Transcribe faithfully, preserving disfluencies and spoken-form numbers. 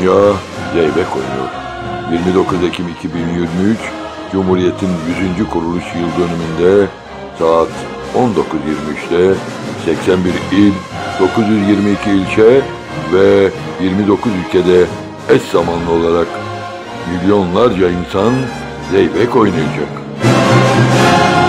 dünya zeybek oynuyor. yirmi dokuz Ekim iki bin yirmi üç Cumhuriyet'in yüzüncü kuruluş yıl dönümünde saat on dokuz yirmi üçte seksen bir il, dokuz yüz yirmi iki ilçe ve yirmi dokuz ülkede eş zamanlı olarak milyonlarca insan zeybek oynayacak.